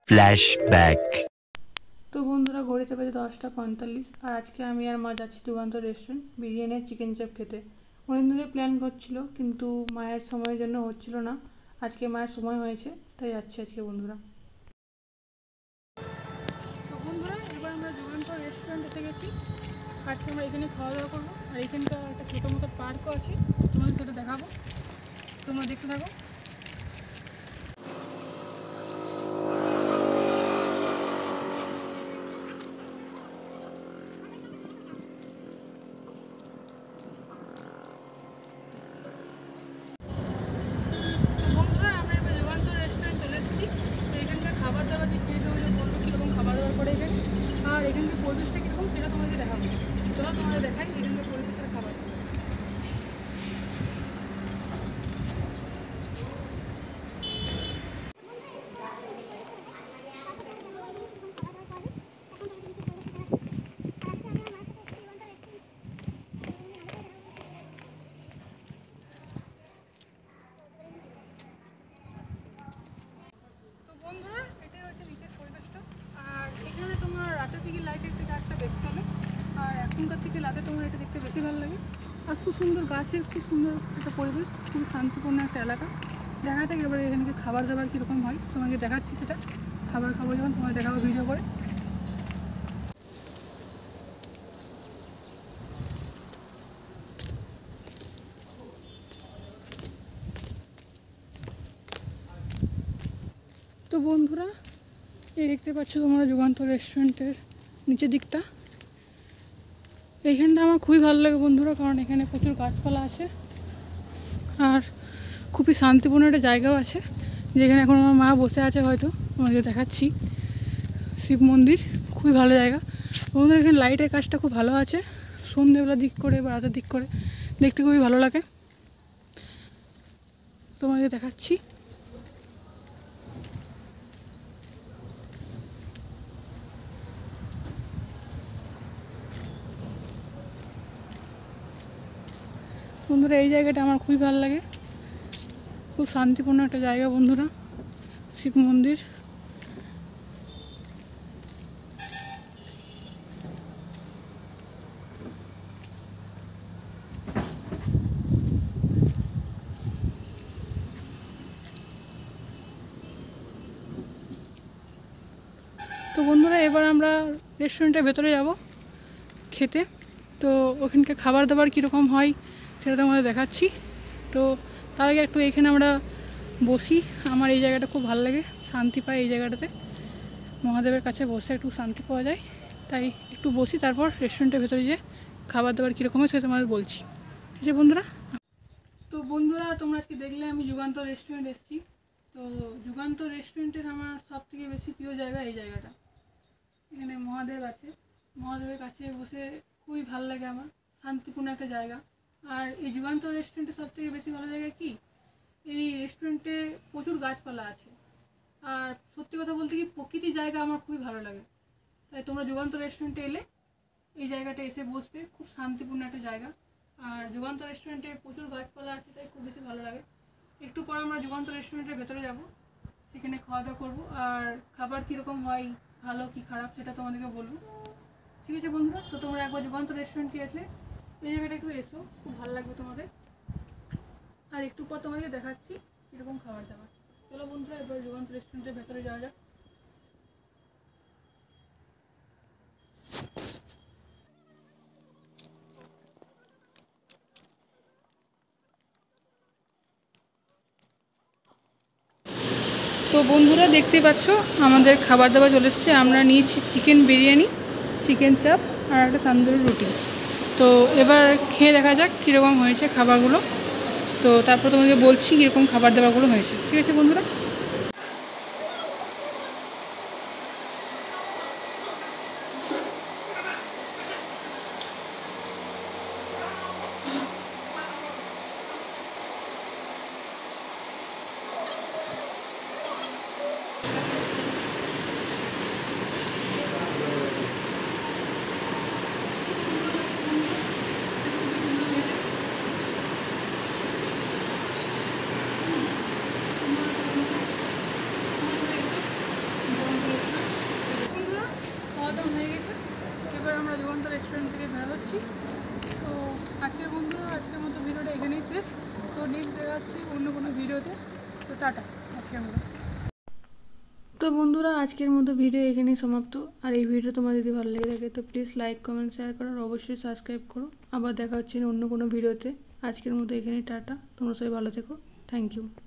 Flashback. তো বন্ধুরা, ঘড়িতে বাজে 10টা 45, আর আজকে আমি আর মা যাচ্ছি যুগান্তর রেস্টুরেন্ট বিরিয়ানি চিকেন চাপ খেতে। অনেক ধরে প্ল্যান করছিল, কিন্তু মায়ের সময়ের জন্য হচ্ছিল না। আজকে মায়ের সময় হয়েছে, তাই যাচ্ছি আজকে বন্ধুরা। তো বন্ধুরা, এবার আমরা যুগান্তর রেস্টুরেন্ট এসে গেছি। আজকে আমরা এখানে খাওয়া দাওয়া করবো, আর এখানকার একটা ছোটো মতো পার্কও আছে, তোমাদের সেটা দেখাবো, তোমরা দেখতে থাকো। বন্ধুরা, আমরা এবার যুগান্তর রেস্টুরেন্ট চলে এসেছি। তো এখানকার খাবার দাবার খেয়ে তোমাদের বলবো কীরকম খাবার দাবার করে এখানে, আর এখানকার পরিবেশটা কীরকম সেটা তোমাদের দেখাবো। চলো তোমাদের দেখাই এখানকার পরিবেশের খাবার। বন্ধুরা, এটাই হচ্ছে নিচের পরিবেশটা। আর এখানে তোমার রাতের দিকে লাইটের থেকে গাছটা বেশি চলে, আর এখনকার থেকে রাতে তোমার এটা দেখতে বেশি ভালো লাগে। আর খুব সুন্দর গাছের, খুব সুন্দর একটা পরিবেশ, খুবই শান্তিপূর্ণ একটা এলাকা। দেখা যাক এবারে এখানে খাবার দাবার কীরকম হয়, তোমাকে দেখাচ্ছি সেটা। খাবার খাবো যখন তোমাকে দেখাবো ভিডিও করে। তো বন্ধুরা, এই দেখতে পাচ্ছ তোমরা যুগান্তর রেস্টুরেন্টের নিচের দিকটা। এইখানটা আমার খুবই ভালো লাগে বন্ধুরা, কারণ এখানে প্রচুর গাছপালা আছে, আর খুবই শান্তিপূর্ণ একটা জায়গাও আছে, যেখানে এখন আমার মা বসে আছে, হয়তো তোমাদের দেখাচ্ছি। শিব মন্দির, খুবই ভালো জায়গা বন্ধুরা। এখানে লাইটের কাজটা খুব ভালো আছে, সন্ধ্যেবেলা দিক করে বা রাতের দিক করে দেখতে খুবই ভালো লাগে, তোমাদের দেখাচ্ছি। বন্ধুরা, এই জায়গাটা আমার খুবই ভালো লাগে, খুব শান্তিপূর্ণ একটা জায়গা বন্ধুরা, শিব মন্দির। তো বন্ধুরা, এবার আমরা রেস্টুরেন্টের ভেতরে যাব খেতে। তো ওখানকার খাবার দাবার কীরকম হয় সেটা তোমাদের দেখাচ্ছি। তো তার আগে একটু এখানে আমরা বসি। আমার এই জায়গাটা খুব ভালো লাগে, শান্তি পাই এই জায়গাটাতে। মহাদেবের কাছে বসে একটু শান্তি পাওয়া যায়, তাই একটু বসি, তারপর রেস্টুরেন্টের ভেতরে যে খাবার দাবার কীরকম হয় সেটা তোমাদের বলছি, ঠিক আছে বন্ধুরা। তো বন্ধুরা, তোমরা আজকে দেখলে আমি যুগান্তর রেস্টুরেন্ট এসেছি। তো যুগান্তর রেস্টুরেন্টের আমার সবথেকে বেশি প্রিয় জায়গা এই জায়গাটা। এখানে মহাদেব আছে, মহাদেবের কাছে বসে খুবই ভালো লাগে আমার, শান্তিপূর্ণ একটা জায়গা। আর এই যুগান্তর রেস্টুরেন্টে সবথেকে বেশি ভালো জায়গা কি, এই রেস্টুরেন্টে প্রচুর গাছপালা আছে, আর সত্যি কথা বলতে কি প্রকৃতির জায়গা আমার খুবই ভালো লাগে। তাই তোমরা যুগান্তর রেস্টুরেন্টে এলে এই জায়গাটা এসে বসবে, খুব শান্তিপূর্ণ একটা জায়গা। আর যুগান্তর রেস্টুরেন্টে প্রচুর গাছপালা আছে, তাই খুব বেশি ভালো লাগে। একটু পর আমরা যুগান্তর রেস্টুরেন্টের ভেতরে যাব, সেখানে খাওয়া দাওয়া করবো, আর খাবার কীরকম হয়, ভালো কি খারাপ সেটা তোমাদেরকে বলবো, ঠিক আছে বন্ধুরা। তো তোমরা একবার যুগান্তর রেস্টুরেন্টে আসলে এই জায়গাটা একটু এসো, খুব ভালো লাগবে তোমাদের। আর একটু পর তোমাদেরকে দেখাচ্ছি কীরকম খাবার দাবার। চলো বন্ধুরা, এবার যুগান্তর রেস্টুরেন্টের ভেতরে যাওয়া যাক। তো বন্ধুরা, দেখতে পাচ্ছ আমাদের খাবার দাবার চলে এসেছে। আমরা নিয়েছি চিকেন বিরিয়ানি, চিকেন চাপ, আর একটা তান্দুরি রুটি। তো এবার খেয়ে দেখা যাক কীরকম হয়েছে খাবারগুলো। তো তারপর তোমাকে বলছি কীরকম খাবার দাবারগুলো হয়েছে, ঠিক আছে বন্ধুরা। রেস্টুরেন্ট থেকে বের হচ্ছি। তো আজকের মতো ভিডিওটা এখানেই শেষ। তো নেক্সট দেখাচ্ছি অন্য কোনো ভিডিওতে। তো টাটা আজকের মতো। তো বন্ধুরা আজকের মতো ভিডিও এখানেই সমাপ্ত। আর এই ভিডিও তোমার যদি ভালো লেগে থাকে তো প্লিজ লাইক কমেন্ট শেয়ার করো আর অবশ্যই সাবস্ক্রাইব করো। আবার দেখা হচ্ছে অন্য কোনো ভিডিওতে। আজকের মতো এখানেই টাটা। তোমরা সবাই ভালো থেকো। Thank you.